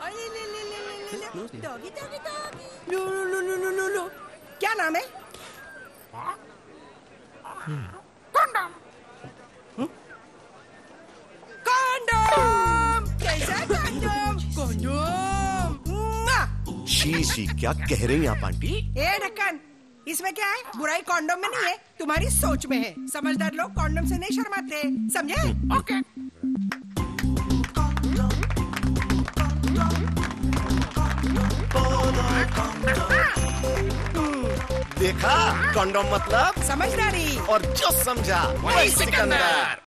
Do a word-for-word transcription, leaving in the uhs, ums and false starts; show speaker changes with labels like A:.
A: Doggy doggy doggy. लो लो लो लो लो लो। क्या नाम है? कंडम। कंडम। कैसा कंडम? कंडम।
B: शी शी क्या कह रही हैं आप आंटी?
A: ए ढक्कन, इसमें क्या है? बुराई कंडम में नहीं है, तुम्हारी सोच में है। समझदार लोग कंडम से नहीं शर्माते, समझे? ओके।
B: देखा, कंडोम मतलब
A: समझदारी।
B: और जो समझा वही सिकंदर।